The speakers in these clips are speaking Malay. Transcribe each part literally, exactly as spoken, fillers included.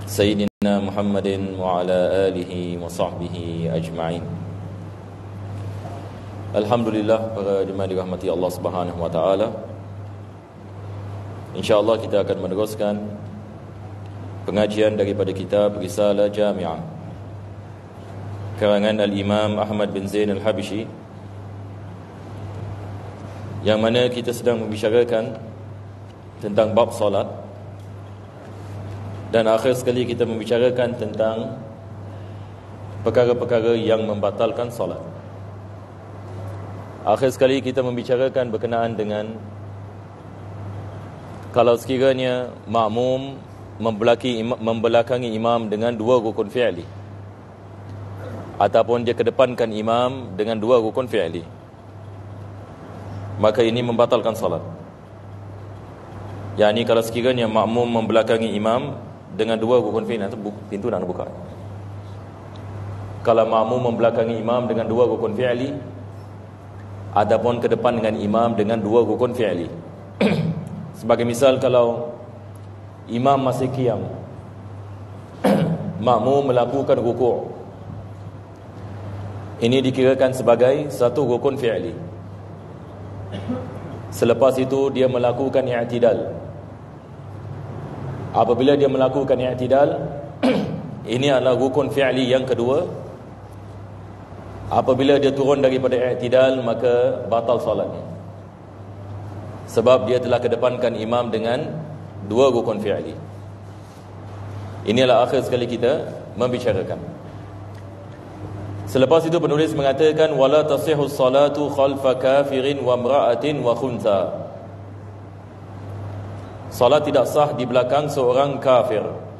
Sayyidina Muhammadin wa ala alihi wa sahbihi ajma'in. Alhamdulillah, para jemaah dirahmati Allah Subhanahu wa taala. InsyaAllah kita akan meneruskan pengajian daripada kitab Risalah Jami'ah karangan Al-Imam Ahmad bin Zain Al-Habshi, yang mana kita sedang membicarakan tentang bab solat, dan akhir sekali kita membicarakan tentang perkara-perkara yang membatalkan solat. Akhir sekali kita membicarakan berkenaan dengan kalau sekiranya makmum membelakangi, membelakangi imam dengan dua rukun fi'li, ataupun dia kedepankan imam dengan dua rukun fi'li, maka ini membatalkan solat. Yang ini kalau sekiranya makmum membelakangi imam dengan dua rukun fi'li. Nanti pintu nak buka. Kalau makmum membelakangi imam dengan dua rukun fi'li, ataupun ke depan dengan imam dengan dua rukun fi'li. Sebagai misal, kalau imam masih qiyam, makmum melakukan rukuk, ini dikirakan sebagai satu rukun fi'li. Selepas itu dia melakukan i'tidal. Apabila dia melakukan i'tidal, ini adalah rukun fi'li yang kedua. Apabila dia turun daripada i'tidal, maka batal solatnya, sebab dia telah kedepankan imam dengan dua rukun fi'li. Inilah akhir sekali kita membicarakan. Selepas itu penulis mengatakan, wala tasihhu salatu khalfa kafirin wa imra'atin wa khuntha. Salat tidak sah di belakang seorang kafir.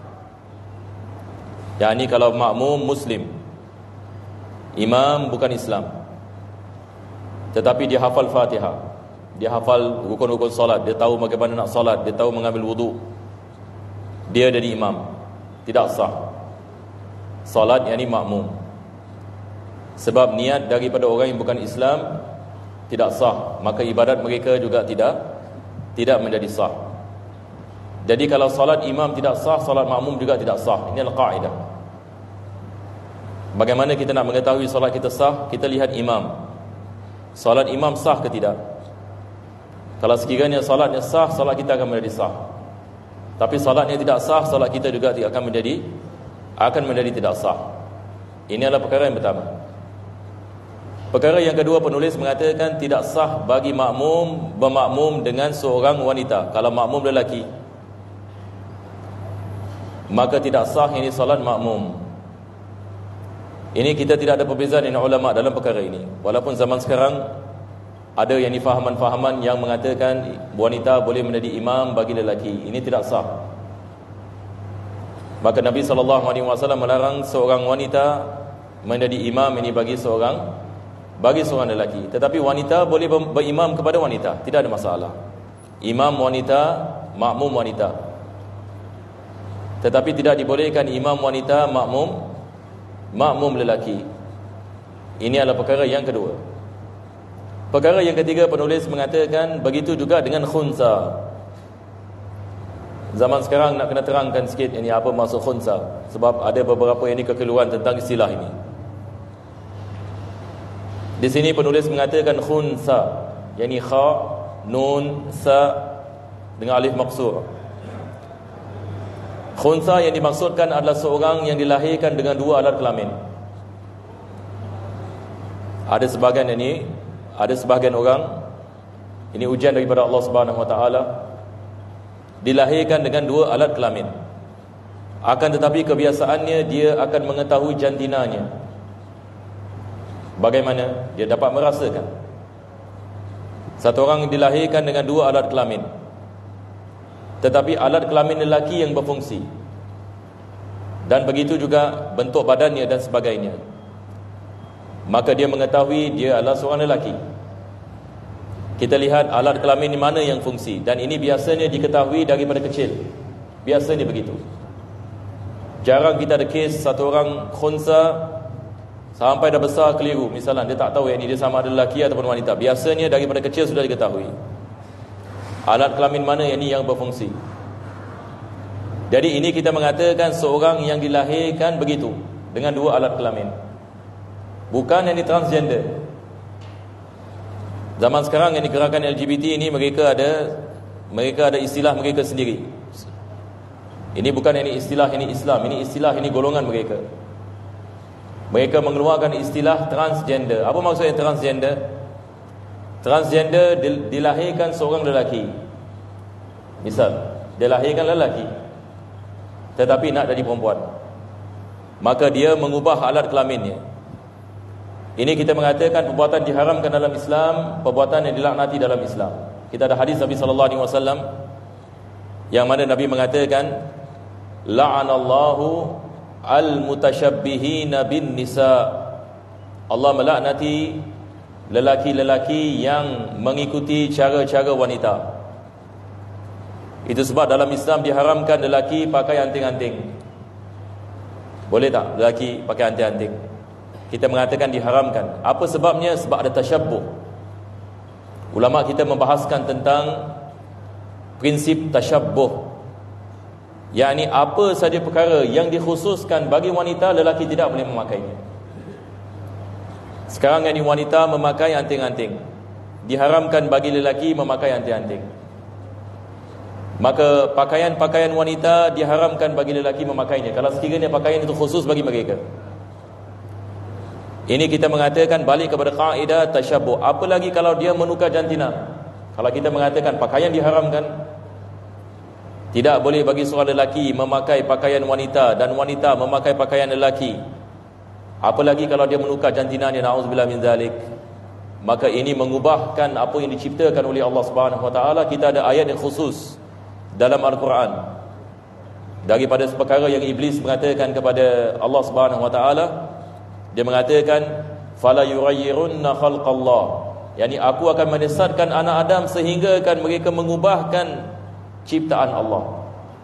Yang ini kalau makmum muslim, imam bukan Islam, tetapi dia hafal Fatihah, dia hafal rukun-rukun salat, dia tahu bagaimana nak salat, dia tahu mengambil wudu, dia jadi imam, tidak sah salat yang ini makmum. Sebab niat daripada orang yang bukan Islam tidak sah, maka ibadat mereka juga tidak tidak menjadi sah. Jadi kalau salat imam tidak sah, salat makmum juga tidak sah. Ini adalah kaedah. Bagaimana kita nak mengetahui salat kita sah? Kita lihat imam. Salat imam sah ke tidak? Kalau sekiranya salatnya sah, salat kita akan menjadi sah. Tapi salatnya tidak sah, salat kita juga akan menjadi akan menjadi tidak sah. Ini adalah perkara yang pertama. Perkara yang kedua, penulis mengatakan tidak sah bagi makmum bermakmum dengan seorang wanita. Kalau makmum lelaki, maka tidak sah ini salat makmum. Ini kita tidak ada perbezaan dengan ulama dalam perkara ini. Walaupun zaman sekarang ada yang fahaman-fahaman yang mengatakan wanita boleh menjadi imam bagi lelaki. Ini tidak sah. Maka Nabi sallallahu alaihi wasallam melarang seorang wanita menjadi imam ini bagi seorang bagi seorang lelaki. Tetapi wanita boleh berimam kepada wanita, tidak ada masalah. Imam wanita, makmum wanita. Tetapi tidak dibolehkan imam wanita, makmum makmum lelaki. Ini adalah perkara yang kedua. Perkara yang ketiga, penulis mengatakan begitu juga dengan khunsa. Zaman sekarang nak kena terangkan sikit ini apa maksud khunsa, sebab ada beberapa yang ini kekeliruan tentang istilah ini. Di sini penulis mengatakan khunsa, yakni kha, nun, sa dengan alif maksur. Khunsa yang dimaksudkan adalah seorang yang dilahirkan dengan dua alat kelamin. Ada sebahagian ini, ada sebahagian orang, ini ujian daripada Allah Subhanahu wa taala, dilahirkan dengan dua alat kelamin. Akan tetapi kebiasaannya dia akan mengetahui jantinanya. Bagaimana? Dia dapat merasakan. Satu orang dilahirkan dengan dua alat kelamin, tetapi alat kelamin lelaki yang berfungsi, dan begitu juga bentuk badannya dan sebagainya, maka dia mengetahui dia adalah seorang lelaki. Kita lihat alat kelamin di mana yang fungsi, dan ini biasanya diketahui daripada kecil. Biasanya begitu. Jarang kita ada kes satu orang khunsa sampai dah besar keliru. Misalnya dia tak tahu yang ini dia sama ada lelaki ataupun wanita. Biasanya daripada kecil sudah diketahui alat kelamin mana yang ini yang berfungsi. Jadi ini kita mengatakan seorang yang dilahirkan begitu, dengan dua alat kelamin, bukan yang di transgender. Zaman sekarang yang gerakan L G B T ini, mereka ada mereka ada istilah mereka sendiri. Ini bukan ini istilah ini Islam, ini istilah ini golongan mereka. Mereka mengeluarkan istilah transgender. Apa maksudnya transgender? Transgender dilahirkan seorang lelaki. Misal, dilahirkan lelaki tetapi nak jadi perempuan, maka dia mengubah alat kelaminnya. Ini kita mengatakan perbuatan diharamkan dalam Islam, perbuatan yang dilaknati dalam Islam. Kita ada hadis Nabi sallallahu alaihi wasallam yang mana Nabi mengatakan, la'anallahu al-mutasyabbihina bin nisa. Allah melaknati lelaki-lelaki yang mengikuti cara-cara wanita. Itu sebab dalam Islam diharamkan lelaki pakai anting-anting. Boleh tak lelaki pakai anting-anting? Kita mengatakan diharamkan. Apa sebabnya? Sebab ada tasyabbuh. Ulama kita membahaskan tentang prinsip tasyabbuh, yakni apa saja perkara yang dikhususkan bagi wanita, lelaki tidak boleh memakainya. Sekarang ini wanita memakai anting-anting, diharamkan bagi lelaki memakai anting-anting. Maka pakaian-pakaian wanita diharamkan bagi lelaki memakainya, kalau sekiranya pakaian itu khusus bagi mereka. Ini kita mengatakan balik kepada kaedah tasyabbuh. Apalagi kalau dia menukar jantina. Kalau kita mengatakan pakaian diharamkan, tidak boleh bagi seorang lelaki memakai pakaian wanita dan wanita memakai pakaian lelaki, apalagi kalau dia menukar jantinanya, na'udzubillah min zalik, maka ini mengubahkan apa yang diciptakan oleh Allah Subhanahu wa taala. Kita ada ayat yang khusus dalam Al-Quran daripada perkara yang iblis mengatakan kepada Allah Subhanahu wa taala. Dia mengatakan fala yughayyirunna khalqallah, yakni aku akan menyesatkan anak Adam sehingga kan mereka mengubahkan ciptaan Allah,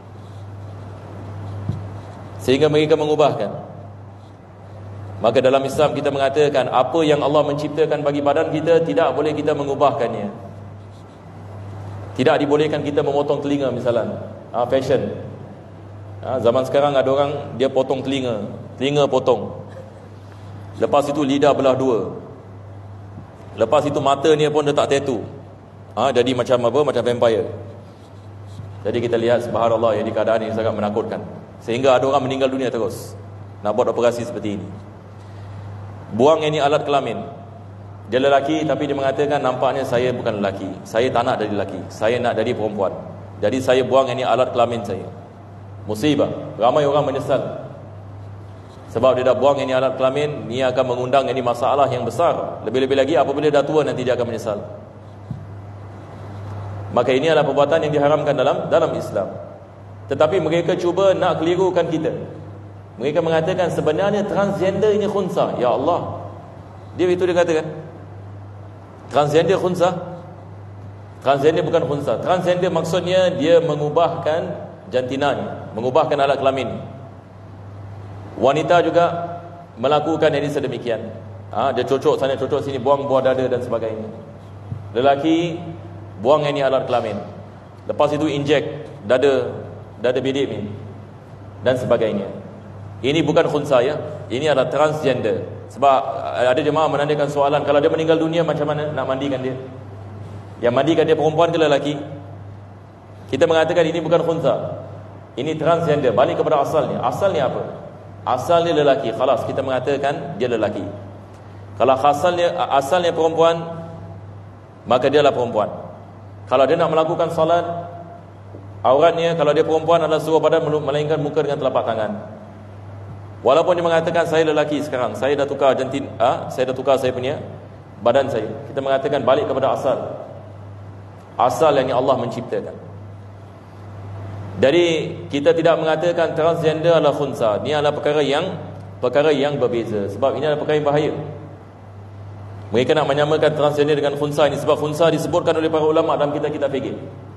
sehingga mereka mengubahkan. Maka dalam Islam kita mengatakan apa yang Allah menciptakan bagi badan kita tidak boleh kita mengubahkannya. Tidak dibolehkan kita memotong telinga misalnya, ha, fashion. Ha, zaman sekarang ada orang dia potong telinga, telinga potong. Lepas itu lidah belah dua. Lepas itu mata ni pun letak tattoo. Ha, jadi macam apa? Macam vampire. Jadi kita lihat subhanallah, yang di keadaan ini sangat menakutkan. Sehingga ada orang meninggal dunia terus nak buat operasi seperti ini. Buang ini alat kelamin. Dia lelaki tapi dia mengatakan nampaknya saya bukan lelaki, saya tak nak jadi lelaki, saya nak jadi perempuan. Jadi saya buang ini alat kelamin saya. Musibah. Ramai orang menyesal sebab dia dah buang ini alat kelamin. Ini akan mengundang ini masalah yang besar. Lebih-lebih lagi apabila dah tua nanti dia akan menyesal. Maka ini adalah perbuatan yang diharamkan dalam dalam Islam. Tetapi mereka cuba nak kelirukan kita. Mereka mengatakan sebenarnya transgender ini khunsa. Ya Allah, dia itu dia katakan transgender khunsa. Transgender bukan khunsa. Transgender maksudnya dia mengubahkan jantinanya, mengubahkan alat kelamin. Wanita juga melakukan ini sedemikian. Ha, dia cocok sana cocok sini, buang buah dada dan sebagainya. Lelaki buang ini alat kelamin, lepas itu injek dada dada bidik ni dan sebagainya. Ini bukan khunsa ya, ini adalah transgender. Sebab ada jemaah menanyakan soalan, kalau dia meninggal dunia macam mana nak mandikan dia? Yang mandikan dia perempuan ke lelaki? Kita mengatakan ini bukan khunsa, ini transgender. Balik kepada asalnya. Asalnya apa? Asalnya lelaki, khalas kita mengatakan dia lelaki. Kalau asalnya asalnya perempuan, maka dia adalah perempuan. Kalau dia nak melakukan salat, auratnya kalau dia perempuan adalah seluruh badan melainkan muka dengan telapak tangan. Walaupun dia mengatakan saya lelaki sekarang, saya dah tukar jantin, ah, saya dah tukar saya punya badan saya. Kita mengatakan balik kepada asal. Asal yang Allah menciptakan. Jadi kita tidak mengatakan transgender adalah khunsa. Ini adalah perkara yang perkara yang berbeza. Sebab ini adalah perkara yang bahaya. Mereka nak menyamakan transgender dengan khunsa ini sebab khunsa disebutkan oleh para ulama dalam kitab-kitab fikih.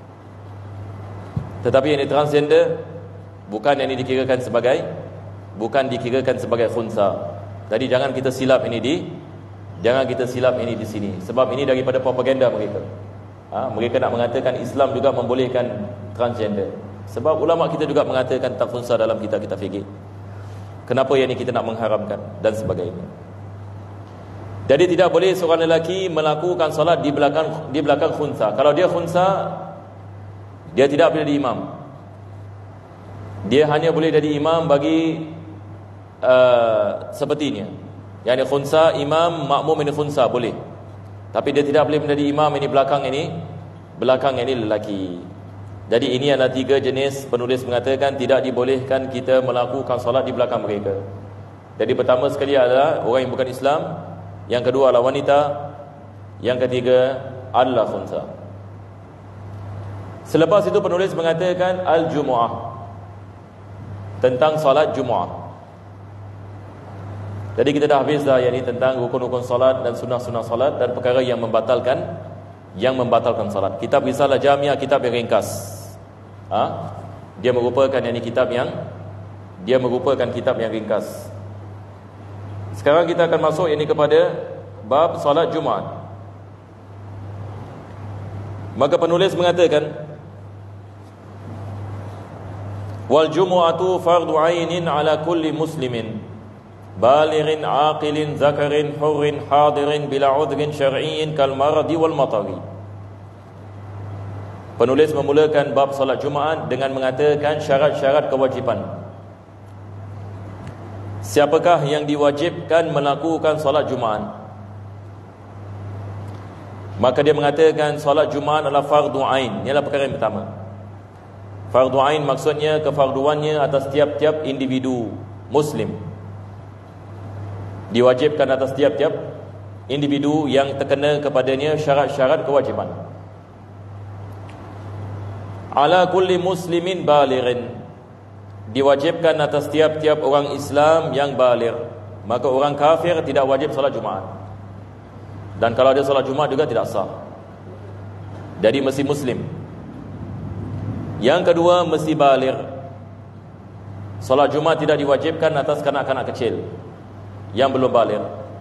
Tetapi yang ini transgender bukan yang ini dikirakan sebagai bukan dikirakan sebagai khunsa. Jadi jangan kita silap ini di jangan kita silap ini di sini. Sebab ini daripada propaganda mereka. Ha, mereka nak mengatakan Islam juga membolehkan transgender. Sebab ulama kita juga mengatakan tentang khunsa dalam kitab-kitab fikih. Kenapa yang ini kita nak mengharamkan dan sebagainya. Jadi tidak boleh seorang lelaki melakukan solat di belakang di belakang khunsa. Kalau dia khunsa, dia tidak boleh jadi imam. Dia hanya boleh jadi imam bagi uh, sepertinya. Yang ini khunsa, imam, makmum ini khunsa boleh. Tapi dia tidak boleh menjadi imam ini belakang ini, belakang ini lelaki. Jadi ini adalah tiga jenis penulis mengatakan tidak dibolehkan kita melakukan solat di belakang mereka. Jadi pertama sekali adalah orang yang bukan Islam, yang kedua adalah wanita, yang ketiga adalah khunsa. Selepas itu penulis mengatakan al-jumu'ah, tentang solat Jumu'ah. Jadi kita dah habis dah yang ini tentang rukun-rukun solat dan sunnah-sunnah solat dan perkara yang membatalkan yang membatalkan solat. Kitab Risalah Jamiah, kitab yang ringkas. Ha? Dia merupakan yang ini kitab yang dia merupakan kitab yang ringkas. Sekarang kita akan masuk ini kepada bab solat Jumaat. Maka penulis mengatakan wal jumu'atu fardu 'ainin 'ala kulli muslimin balighin 'aqilin zakarin hurrin hadirin bila 'udhrin syar'iyyin kal maradi wal matari. Penulis memulakan bab solat Jumaat dengan mengatakan syarat-syarat kewajipan. Siapakah yang diwajibkan melakukan solat Jumaat? Maka dia mengatakan solat Jumaat adalah fardu ain. Ini adalah perkara yang pertama. Fardu ain maksudnya kefarduannya atas tiap-tiap individu Muslim. Diwajibkan atas tiap-tiap individu yang terkena kepadanya syarat-syarat kewajipan. Ala kulli muslimin balighin, diwajibkan atas tiap-tiap orang Islam yang baligh. Maka orang kafir tidak wajib solat Jumaat. Dan kalau ada solat Jumaat juga tidak sah. Jadi mesti Muslim. Yang kedua mesti baligh. Solat Jumaat tidak diwajibkan atas kanak-kanak kecil yang belum baligh.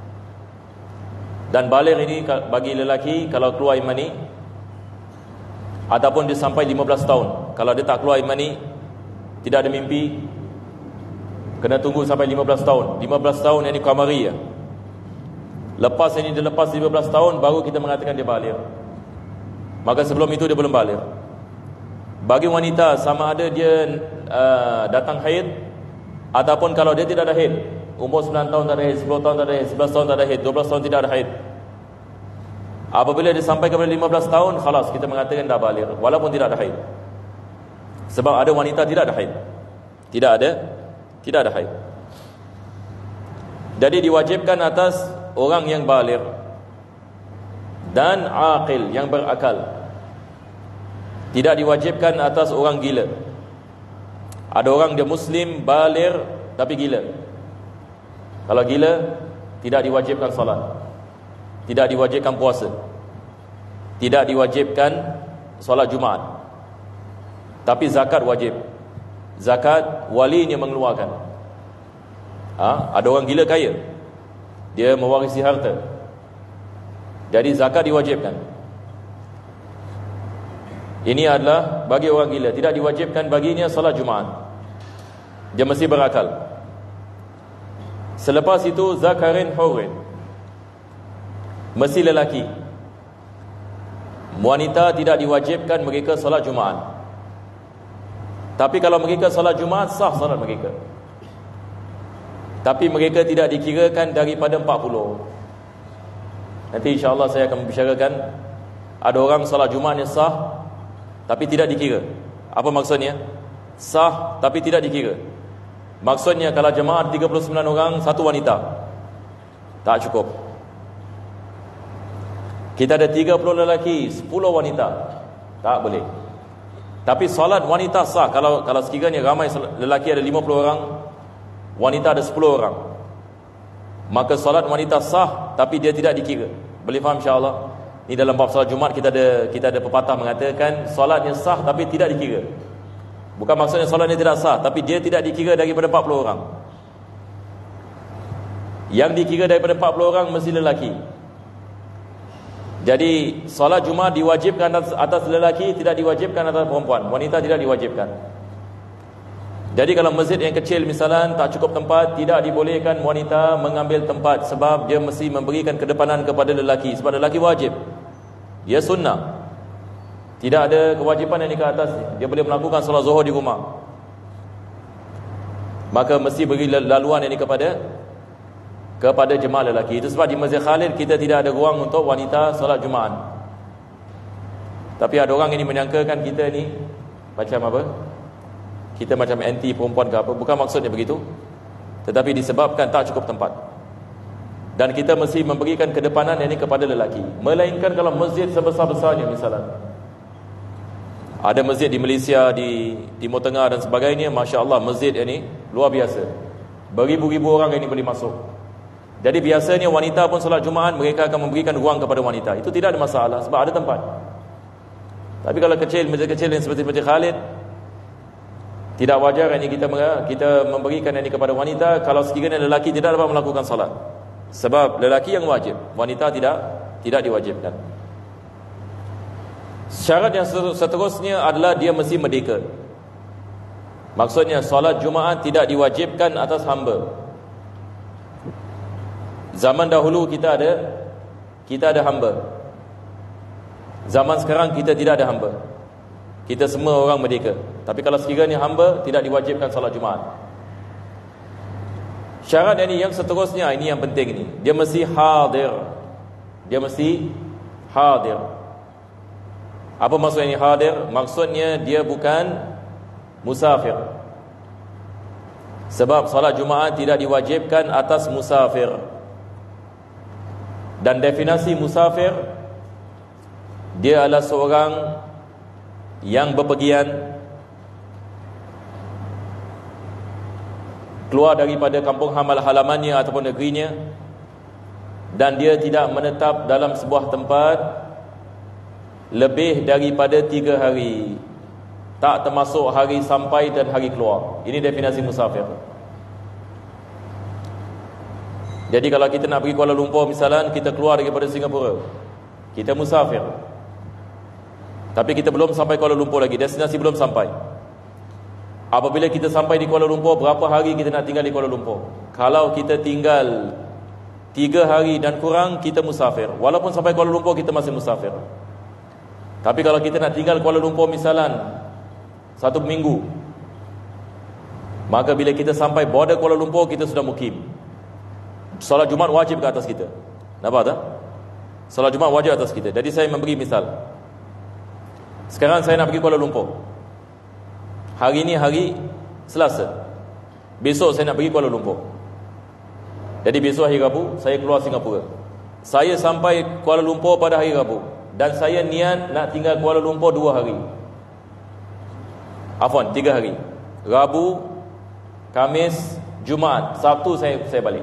Dan baligh ini bagi lelaki kalau keluar iman ni, ataupun dia sampai lima belas tahun. Kalau dia tak keluar iman ni, tidak ada mimpi, kena tunggu sampai lima belas tahun. lima belas tahun yang ini qamari ya. Lepas ini dia lepas lima belas tahun baru kita mengatakan dia baligh. Maka sebelum itu dia belum baligh. Bagi wanita sama ada dia uh, datang haid ataupun kalau dia tidak ada haid, umur sembilan tahun tak ada haid, sepuluh tahun tak ada haid, sebelas tahun tak ada haid, dua belas tahun tidak ada haid. Apabila dia sampai kepada lima belas tahun, khalas kita mengatakan dah baligh walaupun tidak ada haid. Sebab ada wanita tidak ada haid. Tidak ada tidak ada haid. Jadi diwajibkan atas orang yang baligh dan aqil yang berakal. Tidak diwajibkan atas orang gila. Ada orang dia Muslim baligh tapi gila. Kalau gila tidak diwajibkan salat, tidak diwajibkan puasa, tidak diwajibkan solat Jumaat. Tapi zakat wajib. Zakat walinya mengeluarkan. Ha? Ada orang gila kaya, dia mewarisi harta, jadi zakat diwajibkan. Ini adalah bagi orang gila. Tidak diwajibkan baginya solat Jumaat. Dia mesti berakal. Selepas itu zakarin hurin, mesti lelaki. Wanita tidak diwajibkan mereka solat Jumaat. Tapi kalau mereka solat Jumaat, sah solat mereka. Tapi mereka tidak dikirakan daripada empat puluh. Nanti insya-Allah saya akan membicarakan ada orang solat Jumaat yang sah tapi tidak dikira. Apa maksudnya? Sah tapi tidak dikira. Maksudnya kalau jemaah tiga puluh sembilan orang, satu wanita, tak cukup. Kita ada tiga puluh lelaki, sepuluh wanita, tak boleh. Tapi solat wanita sah. Kalau kalau sekiranya ramai lelaki ada lima puluh orang, wanita ada sepuluh orang, maka solat wanita sah tapi dia tidak dikira. Boleh faham insya-Allah? Ini dalam bab solat Jumaat kita ada kita ada pepatah mengatakan solatnya sah tapi tidak dikira. Bukan maksudnya solatnya tidak sah, tapi dia tidak dikira daripada empat puluh orang. Yang dikira daripada empat puluh orang mesti lelaki. Jadi solat Jumaat diwajibkan atas, atas lelaki, tidak diwajibkan atas perempuan. Wanita tidak diwajibkan. Jadi kalau masjid yang kecil misalnya tak cukup tempat, tidak dibolehkan wanita mengambil tempat, sebab dia mesti memberikan kedepanan kepada lelaki. Sebab lelaki wajib, dia sunnah, tidak ada kewajipan yang di ke atas. Dia boleh melakukan solat zuhur di rumah, maka mesti beri laluan ini kepada kepada jemaah lelaki. Itu sebab di Masjid Khalid kita tidak ada ruang untuk wanita solat Jumaat. Tapi ada orang ini menyangkakan kita ni macam apa? Kita macam anti perempuan ke apa. Bukan maksudnya begitu, tetapi disebabkan tak cukup tempat, dan kita mesti memberikan kedepanan ini kepada lelaki. Melainkan kalau masjid sebesar-besarnya, misalnya ada masjid di Malaysia, di Timur Tengah dan sebagainya, Masya Allah, masjid ini luar biasa, beribu-ribu orang ini boleh masuk. Jadi biasanya wanita pun solat Jumaat, mereka akan memberikan ruang kepada wanita. Itu tidak ada masalah, sebab ada tempat. Tapi kalau kecil, masjid kecil yang seperti Masjid Khalid, tidak wajar ini kita kita memberikan ini kepada wanita kalau sekiranya lelaki tidak dapat melakukan salat. Sebab lelaki yang wajib, wanita tidak tidak diwajibkan. Syarat yang seterusnya adalah dia mesti merdeka. Maksudnya solat Jumaat tidak diwajibkan atas hamba. Zaman dahulu kita ada kita ada hamba. Zaman sekarang kita tidak ada hamba. Kita semua orang merdeka. Tapi kalau sekiranya hamba, tidak diwajibkan solat Jumaat. Syarat ini yang seterusnya, ini yang penting ini, dia mesti hadir. Dia mesti hadir. Apa maksud ini hadir? Maksudnya dia bukan musafir. Sebab solat Jumaat tidak diwajibkan atas musafir. Dan definisi musafir, dia adalah seorang yang bepergian keluar daripada kampung halamannya ataupun negerinya, dan dia tidak menetap dalam sebuah tempat lebih daripada tiga hari, tak termasuk hari sampai dan hari keluar. Ini definisi musafir. Jadi kalau kita nak pergi Kuala Lumpur misalnya, kita keluar daripada Singapura, kita musafir. Tapi kita belum sampai Kuala Lumpur lagi, destinasi belum sampai. Apabila kita sampai di Kuala Lumpur, berapa hari kita nak tinggal di Kuala Lumpur? Kalau kita tinggal tiga hari dan kurang, kita musafir. Walaupun sampai Kuala Lumpur, kita masih musafir. Tapi kalau kita nak tinggal Kuala Lumpur misalnya satu minggu, maka bila kita sampai border Kuala Lumpur, kita sudah mukim. Solat Jumaat wajib ke atas kita. Nampak tak? Solat Jumaat wajib atas kita. Jadi saya memberi misal. Sekarang saya nak pergi Kuala Lumpur. Hari ini hari Selasa, besok saya nak pergi Kuala Lumpur. Jadi besok hari Rabu saya keluar Singapura. Saya sampai Kuala Lumpur pada hari Rabu, dan saya niat nak tinggal Kuala Lumpur dua hari. Afwan, tiga hari. Rabu, Kamis, Jumaat, Sabtu saya saya balik.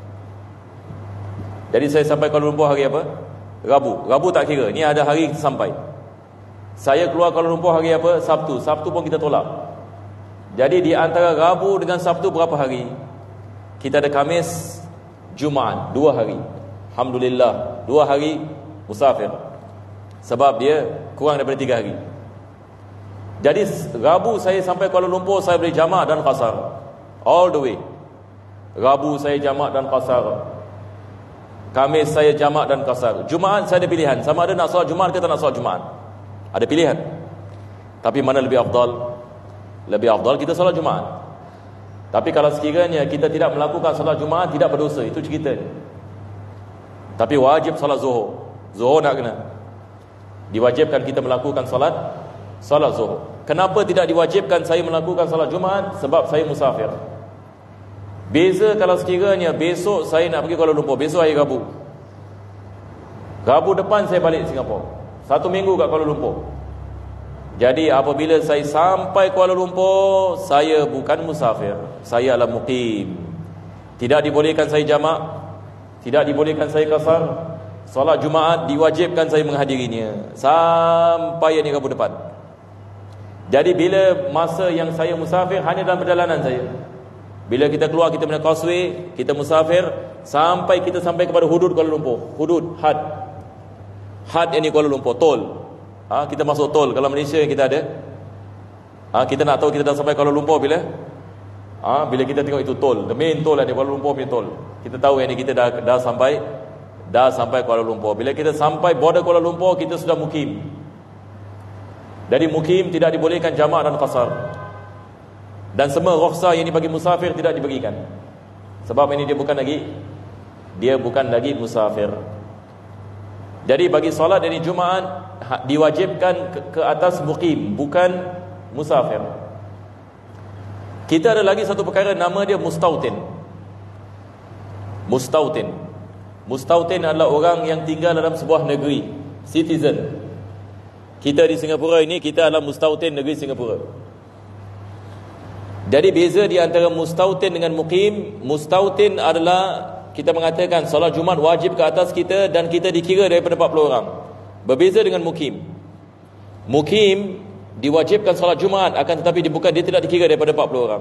Jadi saya sampai Kuala Lumpur hari apa? Rabu. Rabu tak kira, ni ada hari kita sampai. Saya keluar Kuala Lumpur hari apa? Sabtu. Sabtu pun kita tolak. Jadi di antara Rabu dengan Sabtu berapa hari? Kita ada Kamis, Jumaat, dua hari. Alhamdulillah, dua hari musafir. Sebab dia kurang daripada tiga hari. Jadi Rabu saya sampai Kuala Lumpur, saya boleh jamak dan qasar. All the way. Rabu saya jamak dan qasar. Kamis saya jamak dan qasar. Jumaat saya ada pilihan, sama ada nak solat Jumaat ke tak nak solat Jumaat. Ada pilihan. Tapi mana lebih afdal? Lebih afdal kita solat Jumaat. Tapi kalau sekiranya kita tidak melakukan solat Jumaat, tidak berdosa, itu cerita. Tapi wajib solat Zuhur. Zuhur nak kena. Diwajibkan kita melakukan solat solat Zuhur. Kenapa tidak diwajibkan saya melakukan solat Jumaat? Sebab saya musafir. Beza kalau sekiranya besok saya nak pergi Kuala Lumpur, besok hari Rabu. Rabu depan saya balik Singapura. Satu minggu kat Kuala Lumpur. Jadi apabila saya sampai Kuala Lumpur, saya bukan musafir, saya adalah muqim. Tidak dibolehkan saya jamak, tidak dibolehkan saya qasar. Solat Jumaat diwajibkan saya menghadirinya sampai hari Rabu depan. Jadi bila masa yang saya musafir hanya dalam perjalanan saya. Bila kita keluar, kita punya causeway, kita musafir sampai kita sampai kepada hudud Kuala Lumpur. Hudud, had. Had yang ni Kuala Lumpur, tol. Ha, kita masuk tol. Kalau Malaysia yang kita ada, ha, kita nak tahu kita dah sampai Kuala Lumpur bila Ah, bila kita tengok itu tol, the main tol ada Kuala Lumpur punya tol, kita tahu yang ini kita dah dah sampai dah sampai Kuala Lumpur. Bila kita sampai border Kuala Lumpur, kita sudah mukim. Dari mukim tidak dibolehkan jamak dan qasar. Dan semua rukhsah yang dibagi musafir tidak diberikan. Sebab ini dia bukan lagi dia bukan lagi musafir. Jadi bagi solat dari Jumaat diwajibkan ke, ke atas mukim, bukan musafir. Kita ada lagi satu perkara, nama dia mustautin. Mustautin. Mustautin adalah orang yang tinggal dalam sebuah negeri, citizen. Kita di Singapura ini, kita adalah mustautin negeri Singapura. Jadi beza di antara mustautin dengan mukim. Mustautin adalah kita mengatakan solat Jumaat wajib ke atas kita dan kita dikira daripada empat puluh orang. Berbeza dengan mukim. Mukim diwajibkan solat Jumaat, akan tetapi dia bukan, dia tidak dikira daripada empat puluh orang.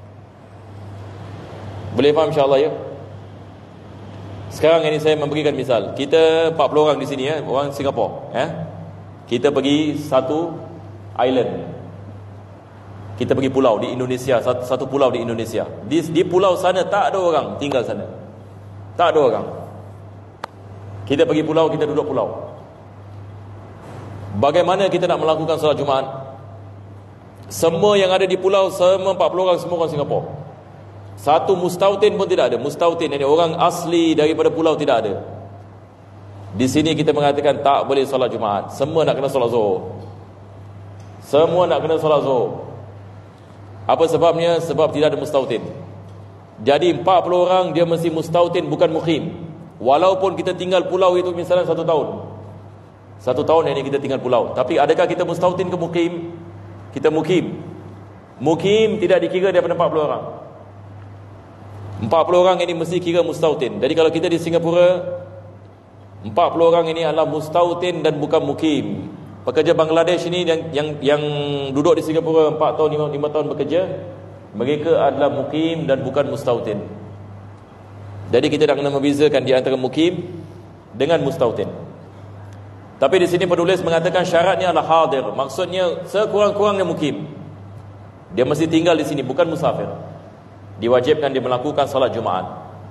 Boleh faham insya-Allah ya? Sekarang ini saya memberikan misal. Kita empat puluh orang di sini ya, orang Singapura ya. Kita pergi satu island. Kita pergi pulau di Indonesia, satu, satu pulau di Indonesia. Di, di pulau sana tak ada orang tinggal sana. Tak ada orang. Kita pergi pulau, kita duduk pulau. Bagaimana kita nak melakukan solat Jumaat? Semua yang ada di pulau, semua empat puluh orang, semua orang Singapura. Satu mustautin pun tidak ada. Mustautin, ini orang asli daripada pulau, tidak ada. Di sini kita mengatakan tak boleh solat Jumaat. Semua nak kena solat Zuhur. Semua nak kena solat Zuhur. Apa sebabnya? Sebab tidak ada mustautin. Jadi empat puluh orang dia mesti mustautin, bukan mukim. Walaupun kita tinggal pulau itu misalnya satu tahun. Satu tahun ini kita tinggal pulau. Tapi adakah kita mustautin ke mukim? Kita mukim. Mukim tidak dikira daripada empat puluh orang. empat puluh orang ini mesti kira mustautin. Jadi kalau kita di Singapura, empat puluh orang ini adalah mustautin dan bukan mukim. Pekerja Bangladesh ini yang yang, yang duduk di Singapura empat tahun, lima tahun bekerja, mereka adalah mukim dan bukan mustautin. Jadi kita nak kena membezakan di antara mukim dengan mustautin. Tapi di sini penulis mengatakan syaratnya adalah hadir. Maksudnya sekurang-kurangnya mukim. Dia mesti tinggal di sini, bukan musafir. Diwajibkan dia melakukan salat Jumaat.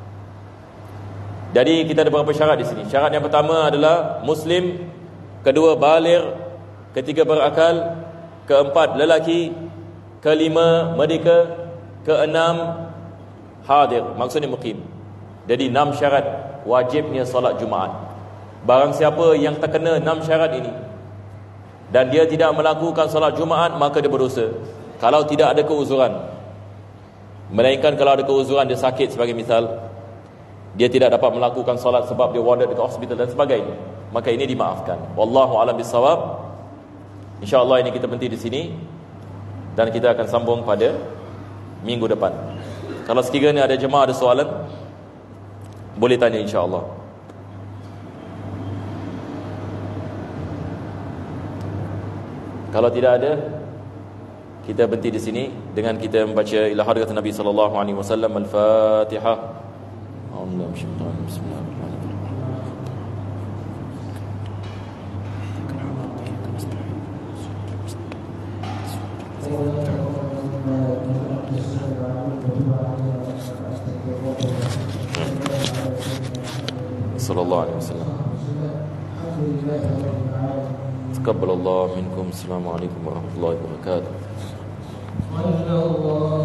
Jadi kita ada beberapa syarat di sini. Syarat yang pertama adalah muslim, kedua baligh, ketiga berakal, keempat lelaki, kelima merdeka, keenam hadir, maksudnya mukim. Jadi enam syarat wajibnya solat Jumaat. Barang siapa yang terkena enam syarat ini dan dia tidak melakukan solat Jumaat, maka dia berdosa. Kalau tidak ada keuzuran, melainkan kalau ada keuzuran, dia sakit sebagai misal, dia tidak dapat melakukan solat sebab dia warded dekat hospital dan sebagainya, maka ini dimaafkan. Wallahu a'lam bissawab. InsyaAllah ini kita berhenti di sini dan kita akan sambung pada minggu depan. Kalau sekiranya ada jemaah ada soalan, boleh tanya insya-Allah. Kalau tidak ada, kita berhenti di sini dengan kita membaca ila hadrat Nabi sallallahu alaihi wasallam al-Fatihah. Bismillahirrahmanirrahim. Sallallahu alaihi wasallam. Taqabbalallahu minkum. Assalamualaikum warahmatullahi wabarakatuh.